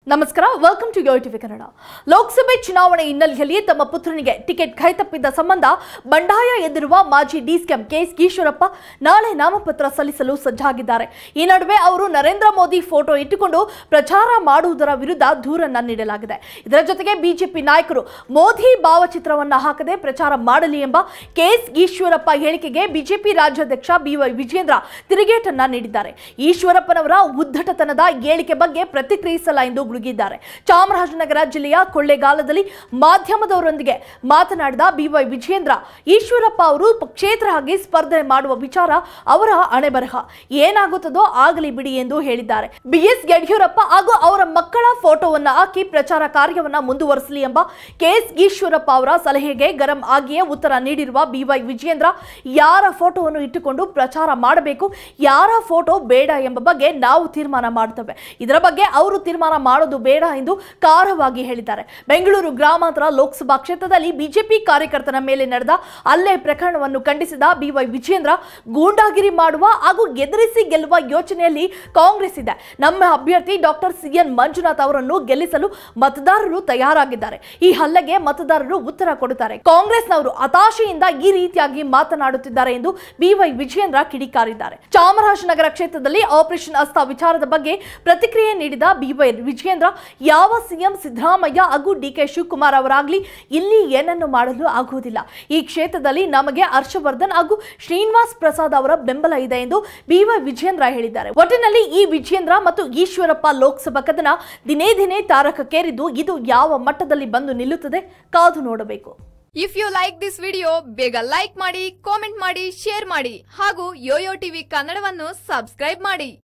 ನಮಸ್ಕಾರ welcome to YoYo TV Kannada. ಲೋಕಸಭೆ ಚುನಾವಣೆ ಹಿನ್ನೆಲೆಯಲ್ಲಿ ತಮ್ಮ ಪುತ್ರನಿಗೆ ಟಿಕೆಟ್ ಕೈತಪ್ಪಿದ್ದ ಸಂಬಂಧ ಬಂಡಾಯ ಎದ್ದಿರುವ ಮಾಜಿ ಡಿಸಿಎಂ ಕೆಎಸ್ ಈಶ್ವರಪ್ಪ ನಾಳೆ ನಾಮಪತ್ರ ಸಲ್ಲಿಸಲು ಸಜ್ಜಾಗಿದ್ದಾರೆ. ಈ ನಡುವೆ ಅವರು ನರೇಂದ್ರ ಮೋದಿ ಫೋಟೋ ಇಟ್ಟುಕೊಂಡು ಪ್ರಚಾರ ಮಾಡುವುದರ ವಿರುದ್ಧ ದೂರನ್ನ ನೀಡಲಾಗಿದೆ. ಇದರ ಜೊತೆಗೆ ಬಿಜೆಪಿ ನಾಯಕರು ಮೋದಿ ಭಾವಚಿತ್ರವನ್ನ ಹಾಕದೆ ಪ್ರಚಾರ ಮಾಡಲಿ ಎಂಬ ಕೆಎಸ್ ಈಶ್ವರಪ್ಪ ಹೇಳಿಕೆಗೆ ಬಿಜೆಪಿ ರಾಜ್ಯಾಧ್ಯಕ್ಷ ಬಿವೈ ವಿಜೇಂದ್ರ ತಿರುಗೇಟನ್ನ ನೀಡಿದ್ದಾರೆ. ಈಶ್ವರಪ್ಪನವರ ಉದ್ದಟತನದ ಹೇಳಿಕೆ ಬಗ್ಗೆ ಪ್ರತಿಕ್ರಿಯಿಸಲ್ಲ ಎಂದು ಗುಡುಗಿದ್ದಾರೆ. ಚಾಮರಾಜನಗರ ಜಿಲ್ಲೆಯ ಕೊಳ್ಳೇಗಾಲದಲ್ಲಿ ಮಾಧ್ಯಮದವರೊಂದಿಗೆ ಮಾತನಾಡಿದ ಬಿವೈ ವಿಜೇಂದ್ರ, ಈಶ್ವರಪ್ಪ ಅವರು ಪಕ್ಷೇತರ ಆಗಿ ಸ್ಪರ್ಧೆ ಮಾಡುವ ವಿಚಾರ ಅವರ ಹಣೆಬರಹ, ಏನಾಗುತ್ತದೋ ಆಗಲಿ ಬಿಡಿ ಎಂದು ಹೇಳಿದ್ದಾರೆ. ಬಿಎಸ್ ಯಡಿಯೂರಪ್ಪ ಹಾಗೂ ಅವರ ಮಕ್ಕಳ ಫೋಟೋವನ್ನ ಹಾಕಿ ಪ್ರಚಾರ ಕಾರ್ಯವನ್ನ ಮುಂದುವರಿಸಲಿ ಎಂಬ ಕೆಎಸ್ ಈಶ್ವರಪ್ಪ ಅವರ ಸಲಹೆಗೆ ಗರಂ ಆಗಿಯೇ ಉತ್ತರ ನೀಡಿರುವ ಬಿವೈ ವಿಜೇಂದ್ರ, ಯಾರ ಫೋಟೋವನ್ನು ಇಟ್ಟುಕೊಂಡು ಪ್ರಚಾರ ಮಾಡಬೇಕು, ಯಾರ ಫೋಟೋ ಬೇಡ ಎಂಬ ಬಗ್ಗೆ ನಾವು ತೀರ್ಮಾನ ಮಾಡುತ್ತೇವೆ. ಇದರ ಬಗ್ಗೆ ಅವರು ತೀರ್ಮಾನ ಮಾಡೋದು ಬೇಡ ಎಂದು ಖಾರವಾಗಿ ಹೇಳಿದ್ದಾರೆ. ಬೆಂಗಳೂರು ಗ್ರಾಮಾಂತರ ಲೋಕಸಭಾ ಕ್ಷೇತ್ರದಲ್ಲಿ ಬಿಜೆಪಿ ಕಾರ್ಯಕರ್ತನ ಮೇಲೆ ನಡೆದ ಹಲ್ಲೆ ಪ್ರಕರಣವನ್ನು ಖಂಡಿಸಿದ ಬಿವೈ ವಿಜೇಂದ್ರ, ಗೂಂಡಾಗಿರಿ ಮಾಡುವ ಹಾಗೂ ಎದುರಿಸಿ ಗೆಲ್ಲುವ ಯೋಚನೆಯಲ್ಲಿ ಕಾಂಗ್ರೆಸ್ ಇದೆ. ನಮ್ಮ ಅಭ್ಯರ್ಥಿ ಡಾಕ್ಟರ್ ಸಿಎನ್ ಮಂಜುನಾಥ್ ಅವರನ್ನು ಗೆಲ್ಲಿಸಲು ಮತದಾರರು ತಯಾರಾಗಿದ್ದಾರೆ. ಈ ಹಲ್ಲೆಗೆ ಮತದಾರರು ಉತ್ತರ ಕೊಡುತ್ತಾರೆ. ಕಾಂಗ್ರೆಸ್ನವರು ಹತಾಶೆಯಿಂದ ಈ ರೀತಿಯಾಗಿ ಮಾತನಾಡುತ್ತಿದ್ದಾರೆ ಎಂದು ಬಿವೈ ವಿಜೇಂದ್ರ ಕಿಡಿಕಾರಿದ್ದಾರೆ. ಚಾಮರಾಜನಗರ ಕ್ಷೇತ್ರದಲ್ಲಿ ಆಪರೇಷನ್ ಹಸ್ತ ವಿಚಾರದ ಬಗ್ಗೆ ಪ್ರತಿಕ್ರಿಯೆ ನೀಡಿದ ಬಿವೈ ವಿಜೇಂದ್ರ, ಯಾವ ಸಿಎಂ ಸಿದ್ದರಾಮಯ್ಯ ಹಾಗೂ ಡಿಕೆ ಶಿವಕುಮಾರ್ ಅವರಾಗಲಿ ಇಲ್ಲಿ ಏನನ್ನು ಮಾಡಲು ಆಗುವುದಿಲ್ಲ. ಈ ಕ್ಷೇತ್ರದಲ್ಲಿ ನಮಗೆ ಹರ್ಷವರ್ಧನ್ ಹಾಗೂ ಶ್ರೀನಿವಾಸ್ ಪ್ರಸಾದ್ ಅವರ ಬೆಂಬಲ ಇದೆ ಎಂದು ಬಿವೈ ವಿಜೇಂದ್ರ ಹೇಳಿದ್ದಾರೆ. ಒಟ್ಟಿನಲ್ಲಿ ಈ ವಿಜೇಂದ್ರ ಮತ್ತು ಈಶ್ವರಪ್ಪ ಲೋಕಸಭಾ ಕದನ ದಿನೇ ದಿನೇ ತಾರಕಕ್ಕೇರಿದ್ದು, ಇದು ಯಾವ ಮಟ್ಟದಲ್ಲಿ ಬಂದು ನಿಲ್ಲುತ್ತದೆ ಕಾದು ನೋಡಬೇಕು. If you like this video ಬೇಗ ಲೈಕ್ ಮಾಡಿ, ಕಾಮೆಂಟ್ ಮಾಡಿ, ಶೇರ್ ಮಾಡಿ ಹಾಗೂ ಯೋಯೋ ಟಿವಿ ಕನ್ನಡವನ್ನು ಸಬ್ಸ್ಕ್ರೈಬ್ ಮಾಡಿ.